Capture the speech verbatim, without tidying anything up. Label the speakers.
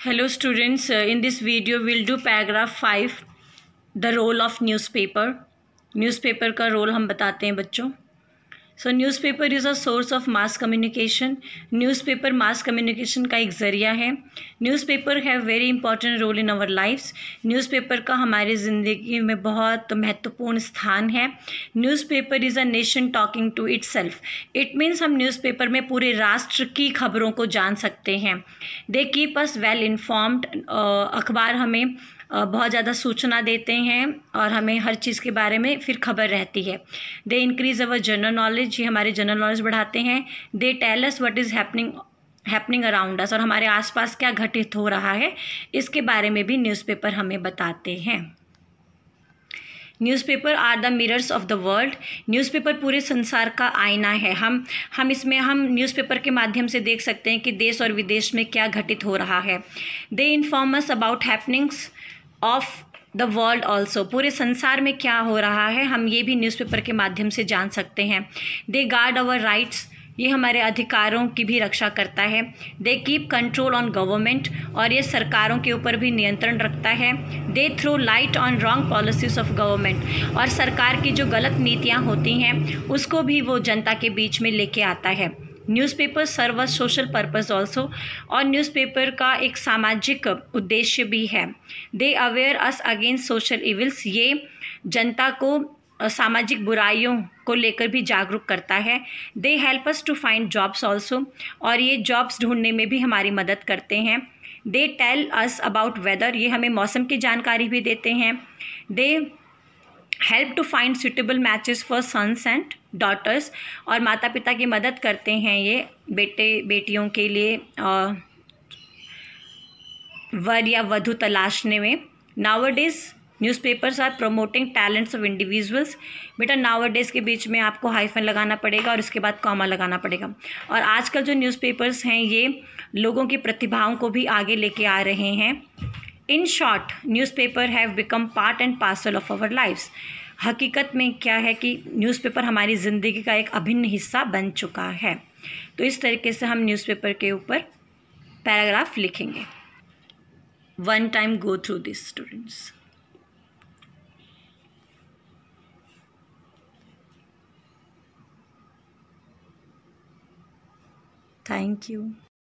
Speaker 1: Hello students, uh, in this video we'll do paragraph five, the role of newspaper. Newspaper का roll हम बताते हैं बच्चों. So newspaper is a source of mass communication. Newspaper mass communication का एक ज़रिया है. Newspaper have very important role in our lives. Newspaper का हमारी ज़िंदगी में बहुत महत्वपूर्ण स्थान है. Newspaper is a nation talking to itself. It means हम newspaper में पूरे राष्ट्र की खबरों को जान सकते हैं. They keep us well informed. अखबार हमें बहुत ज़्यादा सूचना देते हैं और हमें हर चीज़ के बारे में फिर खबर रहती है. They increase our general knowledge, ये हमारे जनरल नॉलेज बढ़ाते हैं. They tell us what is happening happening around us, और हमारे आसपास क्या घटित हो रहा है इसके बारे में भी न्यूज़पेपर हमें बताते हैं. Newspaper are the mirrors of the world. Newspaper पूरे संसार का आईना है. हम हम इसमें हम न्यूज़पेपर के माध्यम से देख सकते हैं कि देश और विदेश में क्या घटित हो रहा है. They inform us about happenings of the world also. पूरे संसार में क्या हो रहा है हम ये भी न्यूज़पेपर के माध्यम से जान सकते हैं. दे गार्ड आवर राइट्स, ये हमारे अधिकारों की भी रक्षा करता है. They keep control on government, और ये सरकारों के ऊपर भी नियंत्रण रखता है. They throw light on wrong policies of government, और सरकार की जो गलत नीतियाँ होती हैं उसको भी वो जनता के बीच में लेके आता है. Newspaper serve a social purpose also, और न्यूज़पेपर का एक सामाजिक उद्देश्य भी है. They aware us against social evils, ये जनता को सामाजिक बुराइयों को लेकर भी जागरूक करता है. They help us to find jobs also, और ये जॉब्स ढूंढने में भी हमारी मदद करते हैं. They tell us about weather, ये हमें मौसम की जानकारी भी देते हैं. They help to find suitable matches for sons and daughters, और माता पिता की मदद करते हैं ये बेटे बेटियों के लिए वर या वधू तलाशने में. Nowadays newspapers are promoting talents of individuals. बेटा नाउअडेज के बीच में आपको हाइफन लगाना पड़ेगा और इसके बाद कॉमा लगाना पड़ेगा. और आजकल जो न्यूज़पेपर्स हैं ये लोगों की प्रतिभाओं को भी आगे लेके आ रहे हैं. In short newspaper have become part and parcel of our lifes. हकीकत में क्या है कि न्यूज़पेपर हमारी ज़िंदगी का एक अभिन्न हिस्सा बन चुका है. तो इस तरीके से हम न्यूज़पेपर के ऊपर पैराग्राफ लिखेंगे. One time go through this students. Thank you.